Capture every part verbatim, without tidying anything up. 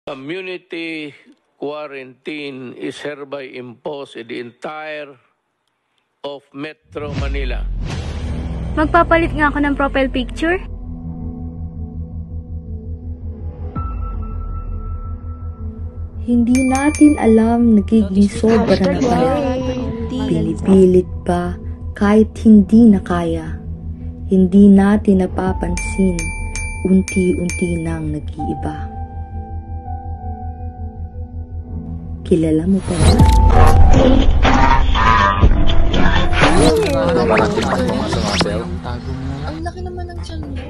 Community quarantine is hereby imposed in the entire of Metro Manila. Magpapalit nga ako ng profile picture. Hindi natin alam nagiging sobra na pala. Pinipilit pa kahit hindi na kaya. Hindi natin napapansin, unti-unti nang nag-iiba. Kilala mo pa ba? Ang laki naman ng tiyan mo.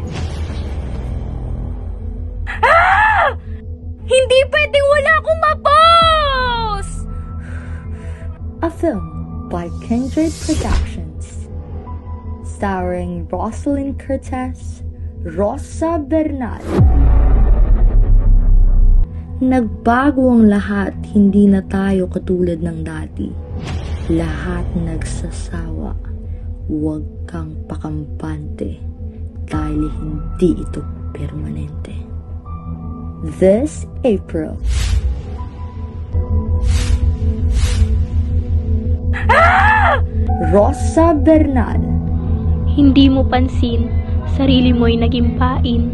Ah! Hindi pwedeng wala akong ma-post! A film by Kindred Productions, starring Rosalyn Cortez, Rosa Bernal. Nagbago ang lahat, hindi na tayo katulad ng dati. Lahat nagsasawa. Huwag kang pakampante dahil hindi ito permanente. This April. Ah! Rosa Bernal. Hindi mo pansin, sarili mo'y naging pain.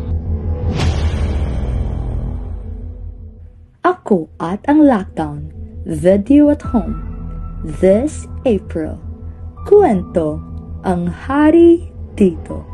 Ako at ang lockdown. Video at home. This April. Kwento ang hari dito.